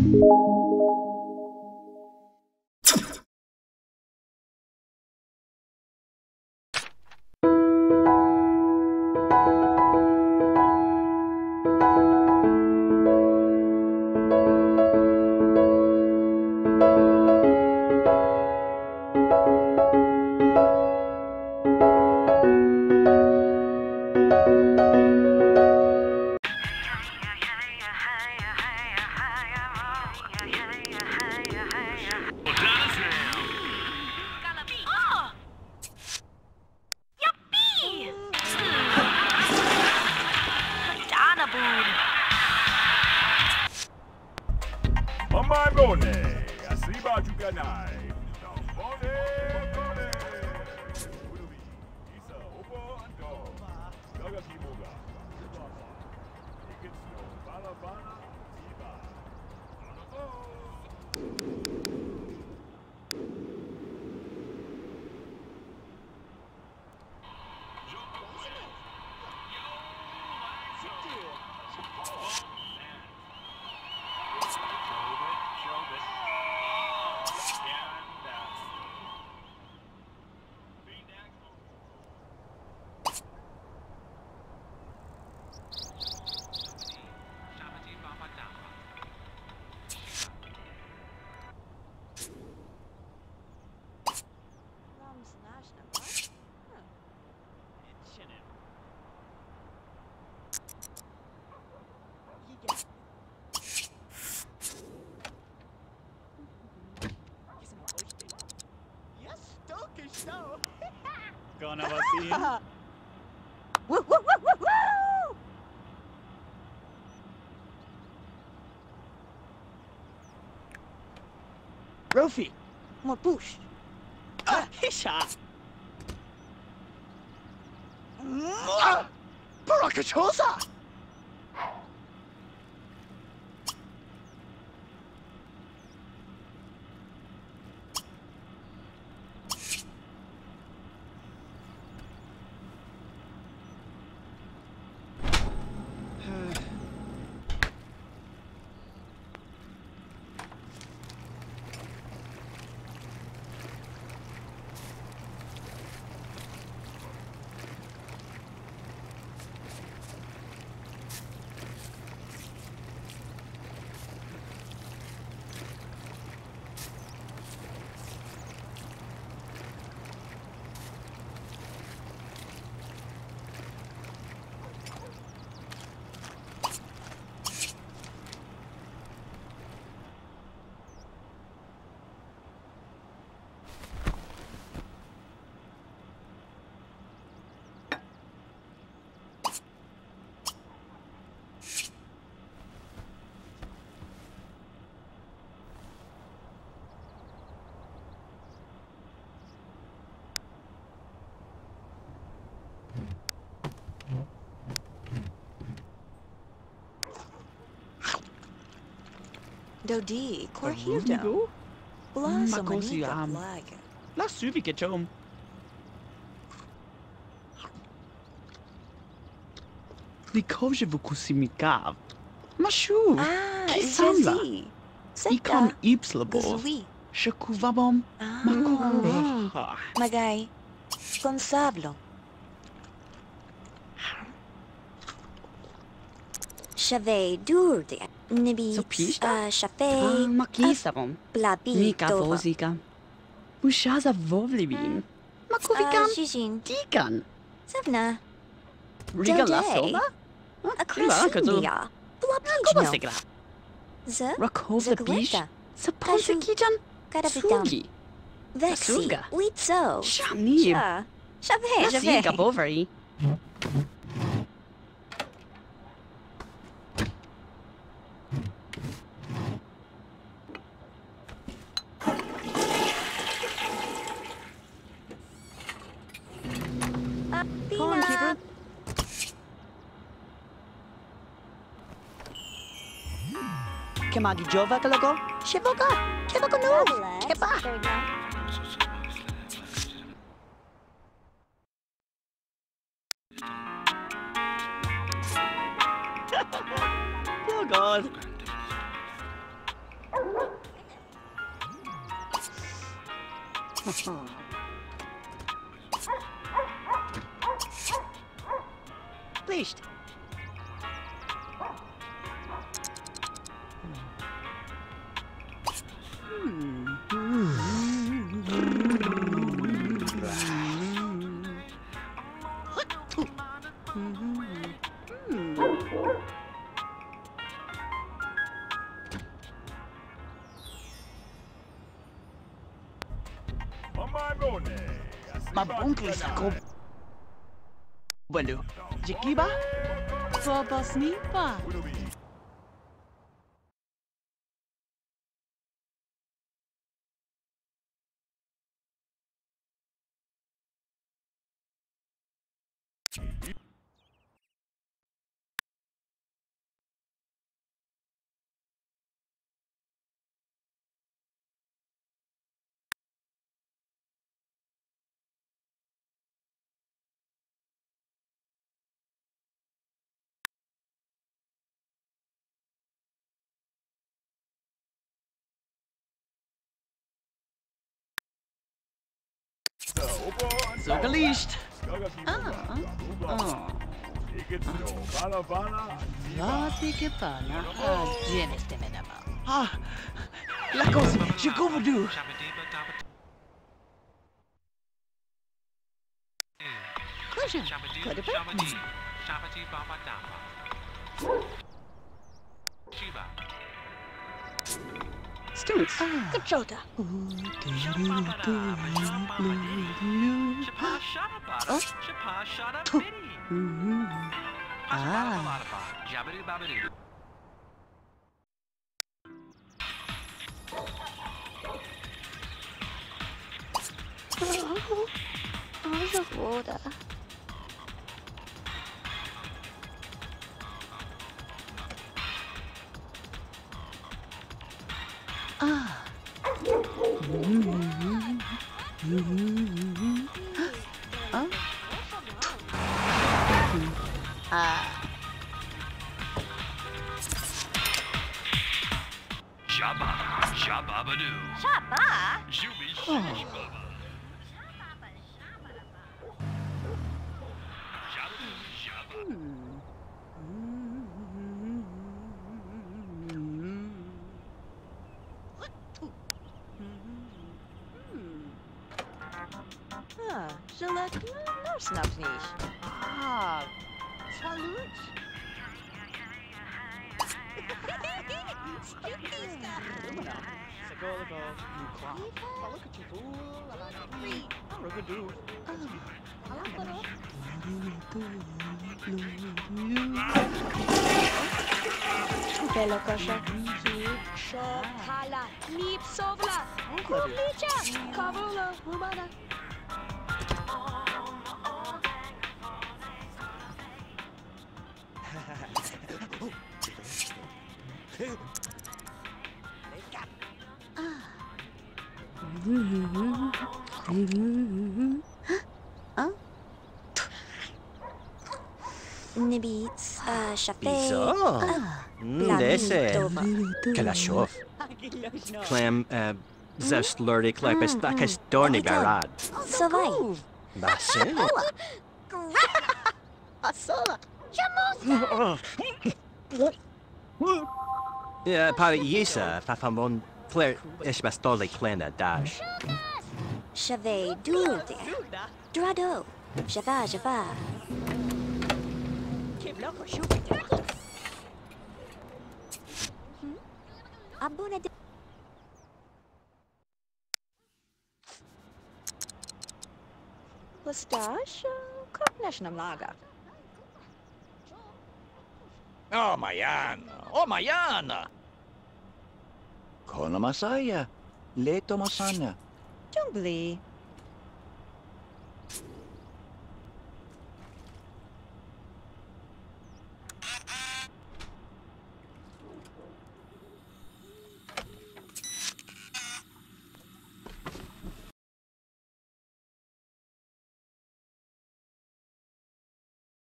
Gonna see. Woo, woo, woo, woo, woo! Rofi. More push. Hisha. Barakachosa! Dodi, Corhildo. Blazo maniga flag. La suvi che chom. Li koje vukusimikav. Mashu. Kisamba. Ikon ipslabov. Gzwi. Shakuvabom. Makukure. Magay. Consablo. Chave durde. Nibi. Chave. Makisabom. Blabi. Mika vozika. Ushaza vovlivin. Makuvikam. Shijin. Dikan. Savna. Rigala soba? Akrasumbia. Blabnagobasigra. Z. Rakova bish. Saponsikijan. Karavitam. Sugi. Vexi. Asuga. Witso. Shamib. Chave. Nasika bovari. Pina. Kemagi Jova kalago? Shivoga. Kebago no. Keba. Oh God. Licht. Mabungkis ako. Balo. Jiki ba? Sopas ni pa. So gelicht. Latike pana. Jenis temenama. Lakos, jikubudu. Kuja, kuda pa? Stoots, kachota. Also wurde. Zullen nou s'nachts niet. Salut. Bello kosha. Shokala. Nip sovla. Kublicha. Kavula. Humana. Nibits, chape. Dese. Kalashov. Clam, zest lurdik lepes takas dorni barad. Savai. Basil. Asola. Para Yisa, Papamon, Claire, Esbastoli Plana Dash. Chave dude. Drado. Java, Java. Abuna de. Mustache. Kopnesh nam lager. Oh, Mayana! Oh, Mayana! Kono masaya. Leto masana. Jungli.